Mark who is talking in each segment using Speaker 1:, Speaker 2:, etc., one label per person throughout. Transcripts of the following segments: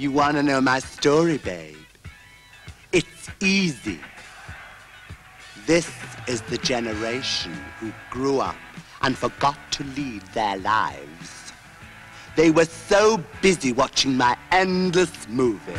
Speaker 1: You want to know my story, babe? It's easy. This is the generation who grew up and forgot to lead their lives. They were so busy watching my endless movies.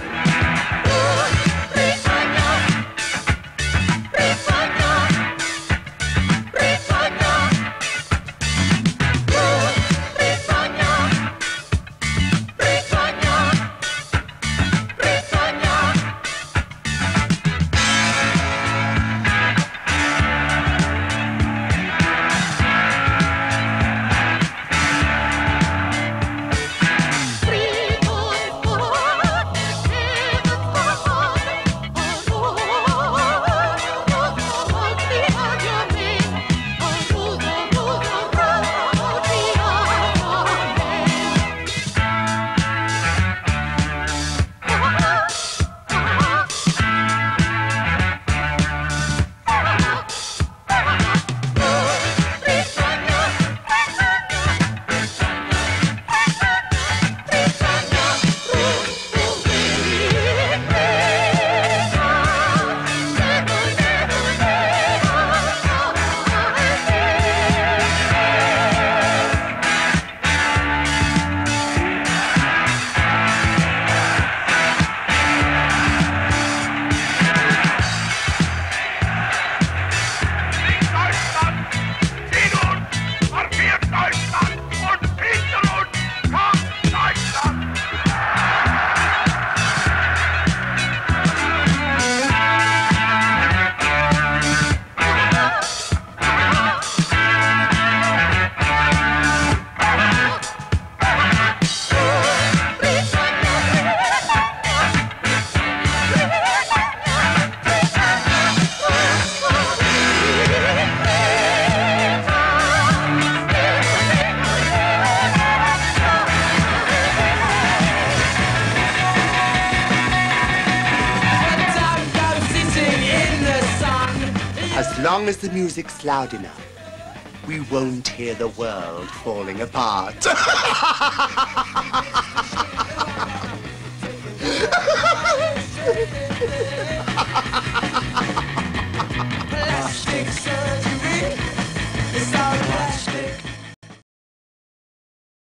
Speaker 1: As long as the music's loud enough, we won't hear the world falling apart.